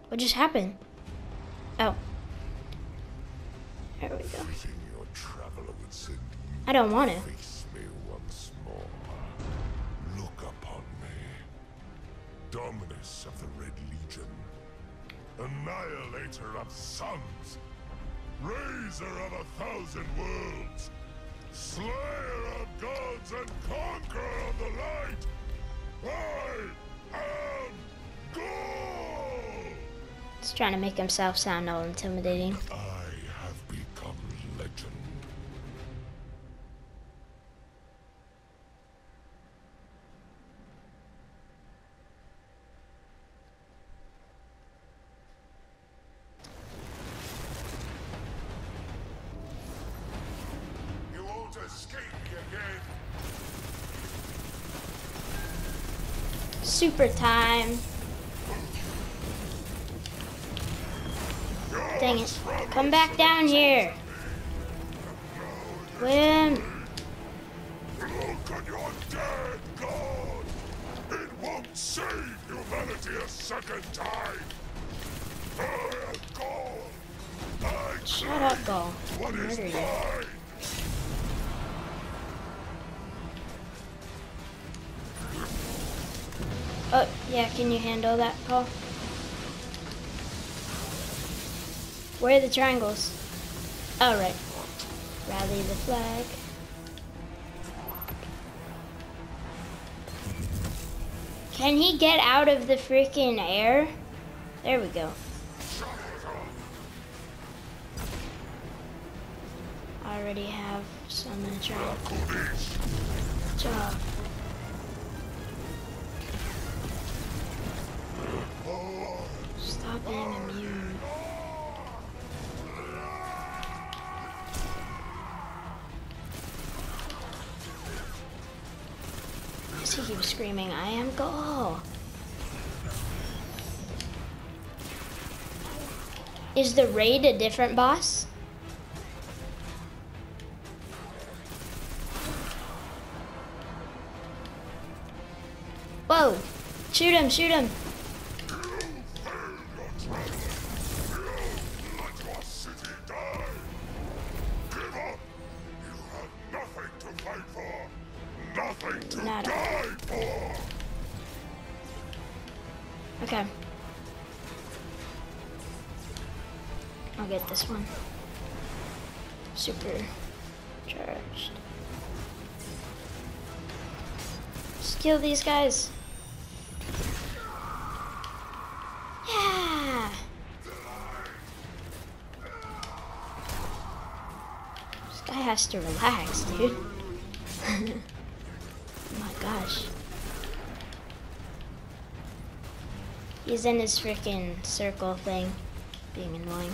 What just happened? Oh. There we go. Thinking your traveler would send you I don't want to. face me once more. Look upon me. Dominus of the Red Legion. Annihilator of suns. Raiser of 1,000 worlds. Slayer of gods and conqueror of the light. I am God! He's trying to make himself sound all intimidating. I have become legend. You won't escape me again. Super time. Dang it. Come back down here. Win. Look on your dead God! It won't save humanity a second time! I am God! I Shut up, Gaul. what I'll is murder you. mine! Oh, yeah, can you handle that, Paul? Where are the triangles? Oh, right. Rally the flag. Can he get out of the freaking air? There we go. I already have, so I'm gonna try. Good job. Stop being immune. He keeps screaming, I am Gaul. Is the raid a different boss? Whoa! Shoot him, shoot him! Let your city die! Give up! You have nothing to fight for! Nothing to Nada. die for! Okay. I'll get this one. Super charged. Just kill these guys. Yeah. This guy has to relax, dude. Oh my gosh. He's in his freaking circle thing, being annoying.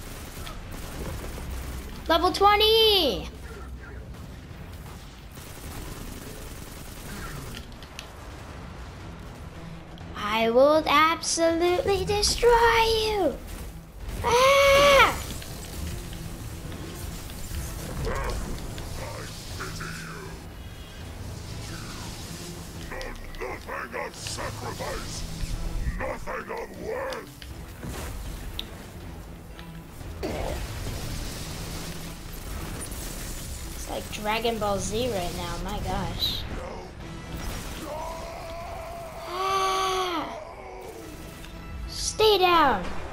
Level 20! I will absolutely destroy you! Ah! Nothing of sacrifice! Nothing of worth! It's like Dragon Ball Z right now, my gosh. Ah! Stay down!